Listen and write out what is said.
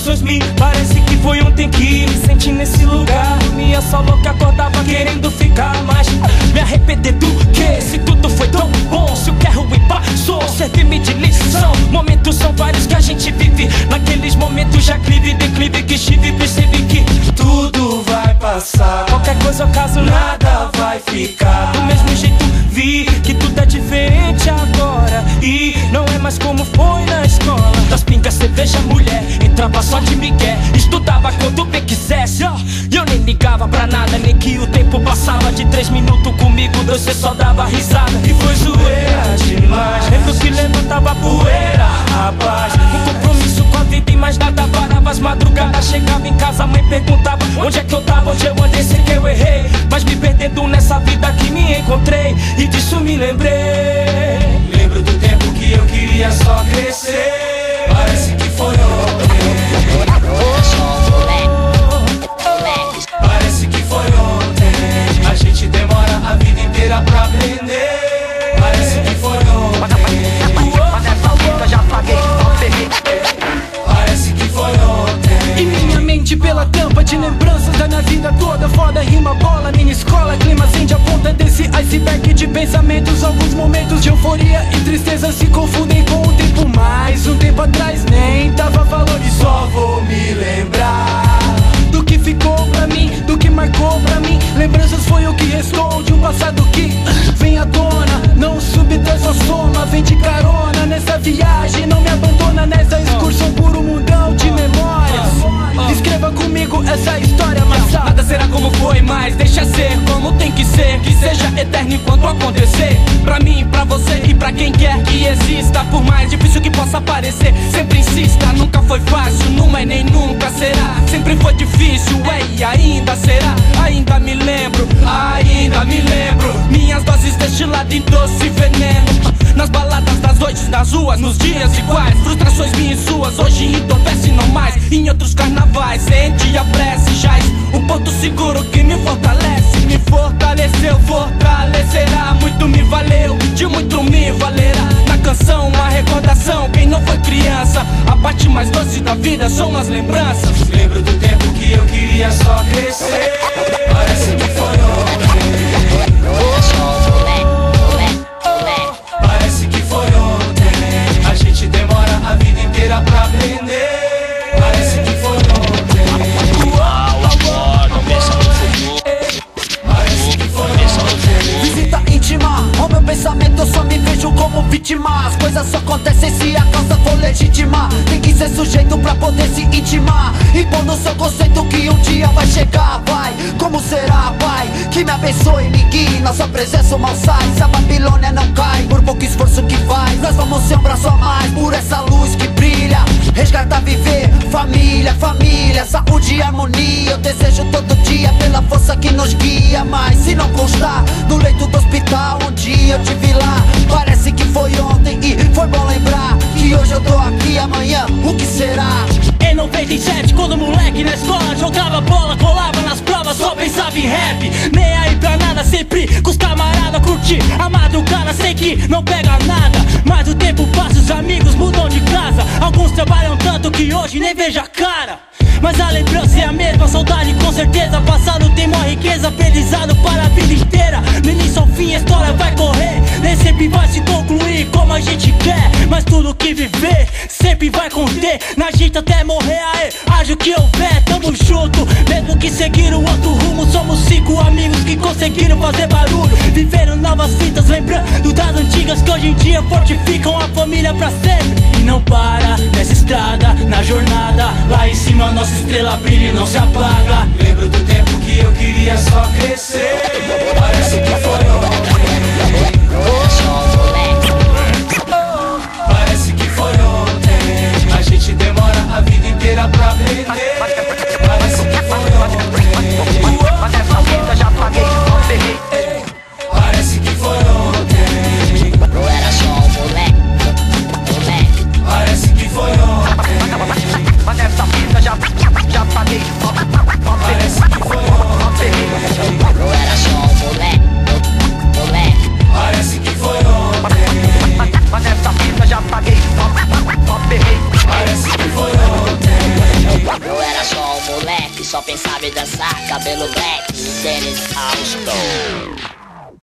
recordações me parece que foi ontem que me senti nesse lugar. Dormia só louca, acordava querendo ficar. Mas me arrepender do que? Se tudo foi tão bom, se o que é ruim passou, serve-me de lição. Momentos são vários que a gente vive. Naqueles momentos já clive, declive que estive, percebi que tudo vai passar. Qualquer coisa, acaso, nada vai ficar. Do mesmo jeito vi que tudo é diferente agora. E não é mais como foi na escola. Das pingas, cerveja, mulher, entrava só de migué. Estudava quando bem quisesse. E eu nem ligava pra nada, nem que o tempo passava. De 3 minutos comigo, 2 cê só dava risada. E foi zoeira demais. Lembro que levantava poeira, rapaz. Um compromisso com a vida e mais nada parava. As madrugadas chegava em casa, a mãe perguntava onde é que eu tava, onde eu andei, sei que eu errei. Mas me perdendo nessa vida que me encontrei, e disso me lembrei. Lembro do tempo que eu queria só crescer. Parece que foi ontem. Parece que foi ontem. A gente demora a vida inteira pra aprender. Parece que foi ontem. Mas essa vida já paguei, não ferrei. Parece que foi ontem. E minha mente pela tampa de lembranças da minha vida toda. Foda, rima, bola, minha escola, clima acende a ponta desse iceberg de pensamentos. Alguns momentos de euforia e tristeza se confundem com o tempo. Mais um tempo atrás nem dava valor. E só vou me lembrar do que ficou pra mim, do que marcou pra mim. Lembranças foi o que restou de um passado que vem à tona. Não subtrai sua soma, vem de carona nessa viagem. Não me abandona nessa excursão por um mundão de memórias. Escreva comigo essa história, mas nada será como foi, mas deixa ser como tem que ser. Que seja eterno enquanto acontecer. Pra mim, pra você e pra quem quer que exista. Por mais difícil que possa parecer, sempre insista. Nunca foi fácil, não é nem nunca será. Sempre foi difícil, é e ainda será. Ainda me lembro, minhas doses destiladas em doce veneno. Nas baladas, nas noites, nas ruas, nos dias iguais. Frustrações minhas e suas, hoje entorpece não mais. Em outros carnavais, sente a prece, jaz. O ponto seguro que me fortalece. Me fortaleceu, fortalecerá. Muito me valeu, de muito me valerá. Na canção, uma recordação, quem não foi criança. A parte mais doce da vida são as lembranças. Lembro do tempo que eu queria só crescer. Parece que foi ontem. Parece que foi ontem. A gente demora a vida inteira pra aprender. Parece que foi ontem. Parece que foi ontem. Visita íntima, ao meu pensamento eu só me vejo como vítima. As coisas só acontecem se a causa for legítima. Tem que ser sujeito pra poder se intimar. Impor no seu conceito que um dia vai chegar, vai. Como será, pai? Que me abençoe e me guie. Nossa presença o mal sai, se a Babilônia não cai. Por pouco esforço que faz, nós vamos ser um braço a mais. Por essa luz que brilha, resgatar, viver. Família, família, saúde e harmonia. Eu desejo todo dia pela força que nos guia. Mas se não constar no leito do hospital, um dia eu te vi lá. Parece que foi ontem e foi bom lembrar que hoje eu tô aqui, amanhã o que será? Em 97, quando moleque na escola jogava bola, colava nas provas, só pensava em rap. Nem aí pra nada, sempre com os camaradas curtir a madrugada, sei que não pega nada. Mas o tempo passa, os amigos mudam de casa. Alguns trabalham tanto que hoje nem vejo a cara. Mas a lembrança é a mesma, saudade com certeza. Passado tem uma riqueza, aprendizado para a vida inteira. No início ao fim a história vai correr, nem sempre vai se concluir como a gente quer. Mas tudo que viver sempre vai conter. Na gente até morrer, aê, haja o que houver, tamo junto. Mesmo que seguir o outro rumo, somos 5 amigos que conseguiram fazer barulho. Viveram novas fitas, lembrando das antigas que hoje em dia fortificam a família pra sempre. E não para nessa estrada, na jornada, lá em cima nossa estrela brilha e não se apaga. Lembro do tempo que eu queria só crescer. Parece que foi ontem. Parece que foi ontem. A gente demora a vida inteira pra aprender. Parece que foi ontem. Mas essa vida já paguei, não ferrei. Parece que foi ontem. Eu era só um moleque. Parece que foi ontem. Mas essa vida já paguei, Parece que foi ontem. Eu era só um moleque. Parece que foi ontem. mas essa vida já paguei, ferrei. Parece que foi ontem. sabe dançar, cabelo black, tênis all stone.